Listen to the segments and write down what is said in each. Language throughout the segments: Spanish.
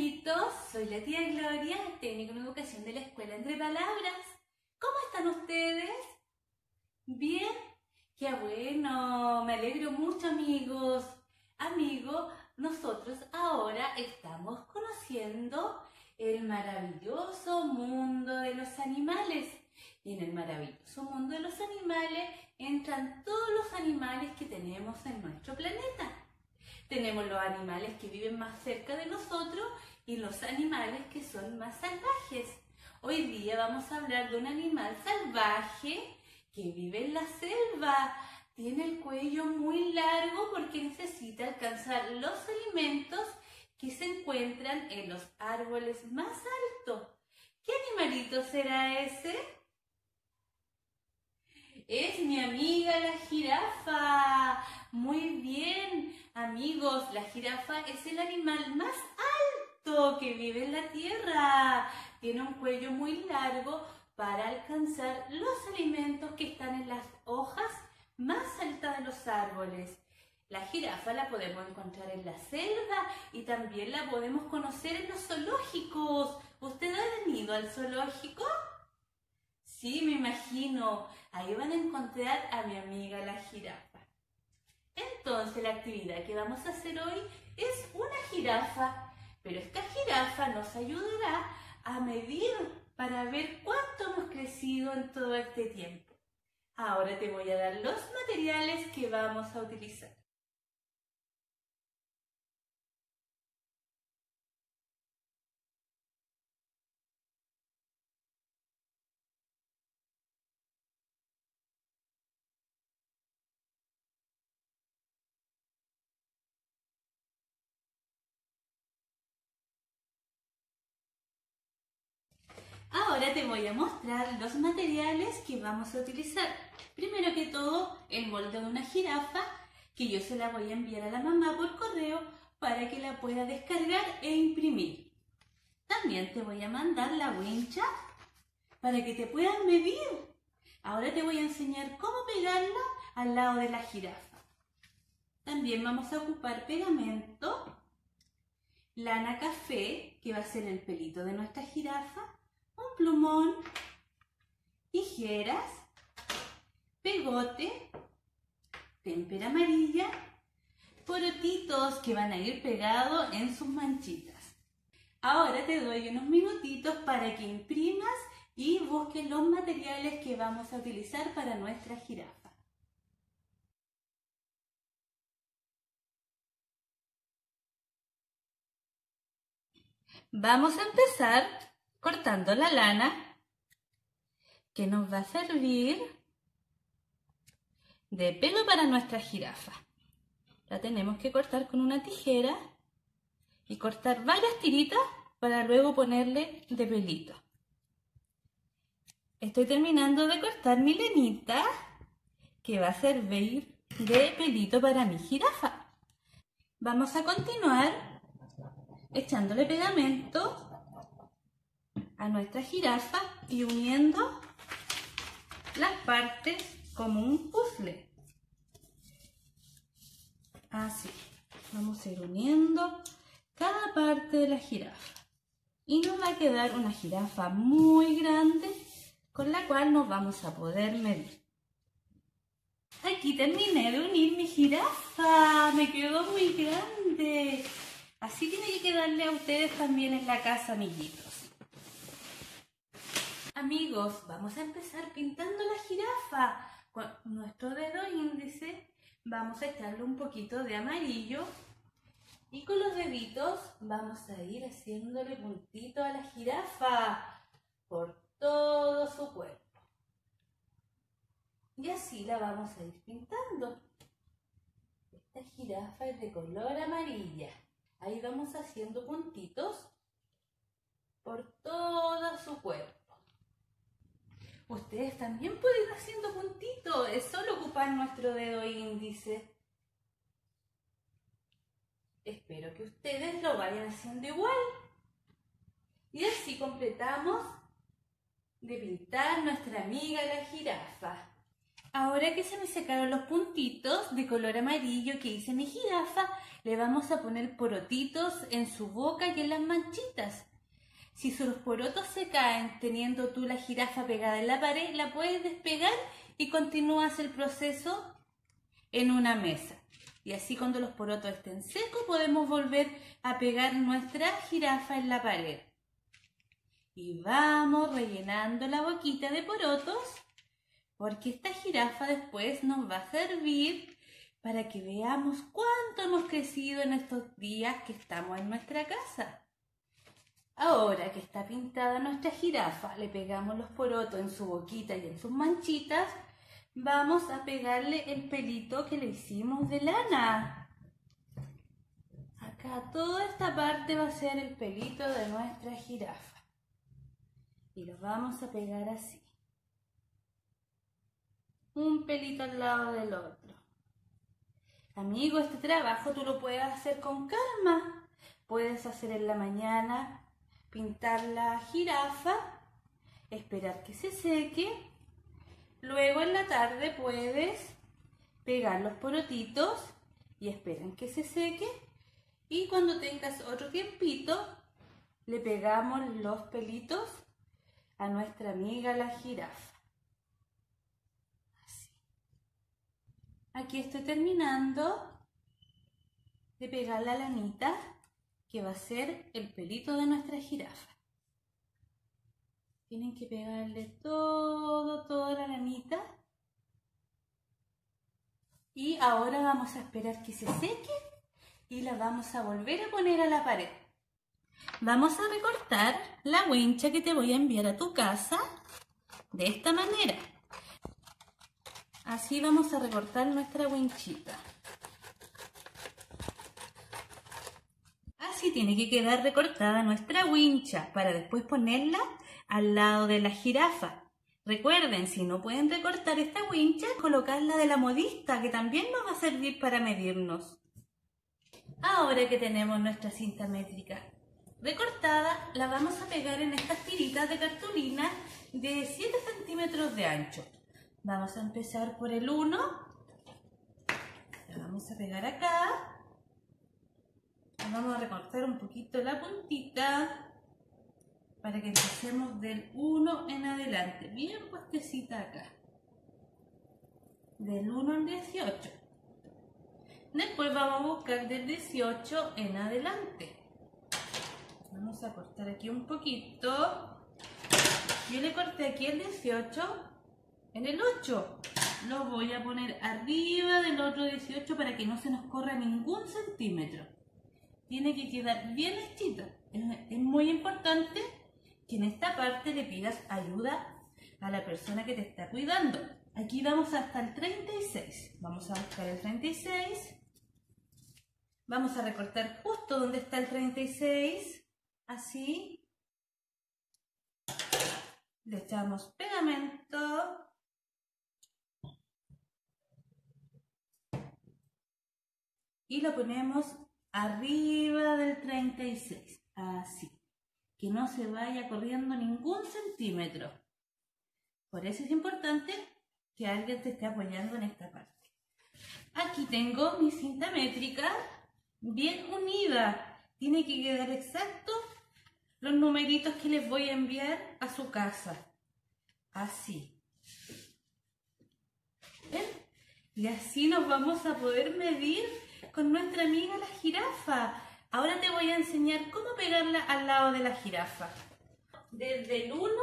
amiguitos, soy la tía Gloria, técnico en educación de la Escuela Entre Palabras. ¿Cómo están ustedes? ¿Bien? ¡Qué bueno! Me alegro mucho, amigos. Amigos, nosotros ahora estamos conociendo el maravilloso mundo de los animales. Y en el maravilloso mundo de los animales entran todos los animales que tenemos en nuestro planeta. Tenemos los animales que viven más cerca de nosotros y los animales que son más salvajes. Hoy día vamos a hablar de un animal salvaje que vive en la selva. Tiene el cuello muy largo porque necesita alcanzar los alimentos que se encuentran en los árboles más altos. ¿Qué animalito será ese? Es mi amiga la jirafa. Muy bien, amigos, la jirafa es el animal más alto que vive en la tierra. Tiene un cuello muy largo para alcanzar los alimentos que están en las hojas más altas de los árboles. La jirafa la podemos encontrar en la selva y también la podemos conocer en los zoológicos. ¿Ustedes han ido al zoológico? Sí, me imagino. Ahí van a encontrar a mi amiga la jirafa. Entonces, la actividad que vamos a hacer hoy es una jirafa. Pero esta jirafa nos ayudará a medir para ver cuánto hemos crecido en todo este tiempo. Ahora te voy a dar los materiales que vamos a utilizar. Ahora te voy a mostrar los materiales que vamos a utilizar. Primero que todo, el molde de una jirafa, que yo se la voy a enviar a la mamá por correo para que la pueda descargar e imprimir. También te voy a mandar la wincha para que te puedan medir. Ahora te voy a enseñar cómo pegarla al lado de la jirafa. También vamos a ocupar pegamento, lana café, que va a ser el pelito de nuestra jirafa, un plumón, tijeras, pegote, témpera amarilla, porotitos que van a ir pegados en sus manchitas. Ahora te doy unos minutitos para que imprimas y busques los materiales que vamos a utilizar para nuestra jirafa. Vamos a empezar cortando la lana que nos va a servir de pelo para nuestra jirafa. La tenemos que cortar con una tijera y cortar varias tiritas para luego ponerle de pelito. Estoy terminando de cortar mi lanita que va a servir de pelito para mi jirafa. Vamos a continuar echándole pegamento a nuestra jirafa y uniendo las partes como un puzzle. Así, vamos a ir uniendo cada parte de la jirafa. Y nos va a quedar una jirafa muy grande con la cual nos vamos a poder medir. Aquí terminé de unir mi jirafa, me quedó muy grande. Así tiene que quedarle a ustedes también en la casa, amiguitos. Amigos, vamos a empezar pintando la jirafa. Con nuestro dedo índice vamos a echarle un poquito de amarillo y con los deditos vamos a ir haciéndole puntito a la jirafa por todo su cuerpo. Y así la vamos a ir pintando. Esta jirafa es de color amarilla. Ahí vamos haciendo puntitos por todo su cuerpo. Ustedes también pueden ir haciendo puntitos, es solo ocupar nuestro dedo índice. Espero que ustedes lo vayan haciendo igual. Y así completamos de pintar nuestra amiga la jirafa. Ahora que se me secaron los puntitos de color amarillo que hice mi jirafa, le vamos a poner porotitos en su boca y en las manchitas. Si sus porotos se caen teniendo tú la jirafa pegada en la pared, la puedes despegar y continúas el proceso en una mesa. Y así cuando los porotos estén secos podemos volver a pegar nuestra jirafa en la pared. Y vamos rellenando la boquita de porotos, porque esta jirafa después nos va a servir para que veamos cuánto hemos crecido en estos días que estamos en nuestra casa. Ahora que está pintada nuestra jirafa, le pegamos los porotos en su boquita y en sus manchitas, vamos a pegarle el pelito que le hicimos de lana. Acá toda esta parte va a ser el pelito de nuestra jirafa. Y lo vamos a pegar así. Un pelito al lado del otro. Amigo, este trabajo tú lo puedes hacer con calma. Puedes hacer en la mañana, pintar la jirafa, esperar que se seque. Luego en la tarde puedes pegar los porotitos y esperan que se seque. Y cuando tengas otro tiempito, le pegamos los pelitos a nuestra amiga la jirafa. Así. Aquí estoy terminando de pegar la lanita que va a ser el pelito de nuestra jirafa. Tienen que pegarle toda la lanita. Y ahora vamos a esperar que se seque y la vamos a volver a poner a la pared. Vamos a recortar la wincha que te voy a enviar a tu casa de esta manera. Así vamos a recortar nuestra winchita. Así tiene que quedar recortada nuestra wincha para después ponerla al lado de la jirafa. Recuerden, si no pueden recortar esta wincha, colocarla de la modista, que también nos va a servir para medirnos. Ahora que tenemos nuestra cinta métrica recortada, la vamos a pegar en estas tiritas de cartulina de 7 centímetros de ancho. Vamos a empezar por el 1. La vamos a pegar acá. Vamos a recortar un poquito la puntita para que empecemos del 1 en adelante, bien puestecita acá, del 1 al 18. Después vamos a buscar del 18 en adelante. Vamos a cortar aquí un poquito. Yo le corté aquí el 18 en el 8. Lo voy a poner arriba del otro 18 para que no se nos corra ningún centímetro. Tiene que quedar bien hechita. Es muy importante que en esta parte le pidas ayuda a la persona que te está cuidando. Aquí vamos hasta el 36. Vamos a buscar el 36. Vamos a recortar justo donde está el 36. Así. Le echamos pegamento. Y lo ponemos arriba del 36. Así. Que no se vaya corriendo ningún centímetro. Por eso es importante que alguien te esté apoyando en esta parte. Aquí tengo mi cinta métrica bien unida. Tiene que quedar exacto los numeritos que les voy a enviar a su casa. Así. ¿Ven? Y así nos vamos a poder medir con nuestra amiga la jirafa. Ahora te voy a enseñar cómo pegarla al lado de la jirafa. Desde el 1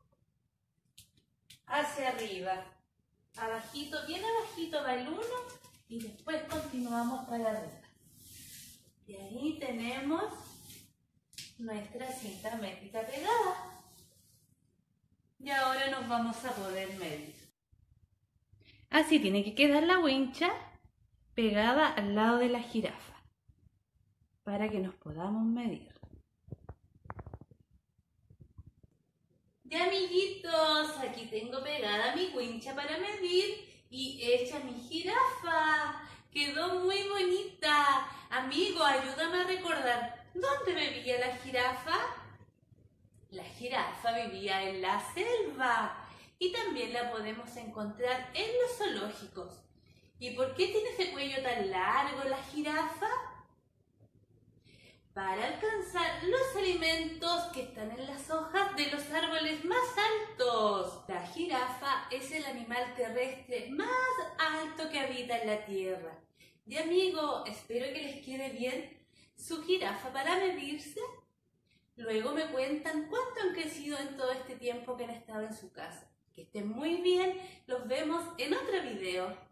hacia arriba. Abajito, bien abajito va el 1 y después continuamos para arriba. Y ahí tenemos nuestra cinta métrica pegada. Y ahora nos vamos a poder medir. Así tiene que quedar la wincha pegada al lado de la jirafa, para que nos podamos medir. Ya, amiguitos, aquí tengo pegada mi wincha para medir y hecha mi jirafa. Quedó muy bonita. Amigo, ayúdame a recordar, ¿dónde vivía la jirafa? La jirafa vivía en la selva. y también la podemos encontrar en los zoológicos. ¿Y por qué tiene ese cuello tan largo la jirafa? Para alcanzar los alimentos que están en las hojas de los árboles más altos. La jirafa es el animal terrestre más alto que habita en la tierra. Y amigo, espero que les quede bien su jirafa para medirse. Luego me cuentan cuánto han crecido en todo este tiempo que han estado en su casa. Que estén muy bien, los vemos en otro video.